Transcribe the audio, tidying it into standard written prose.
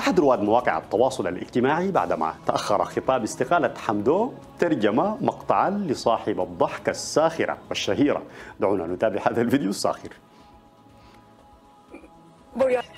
أحد رواد مواقع التواصل الاجتماعي بعدما تأخر خطاب استقالة حمدو ترجم مقطعا لصاحب الضحكة الساخرة والشهيرة. دعونا نتابع هذا الفيديو الساخر.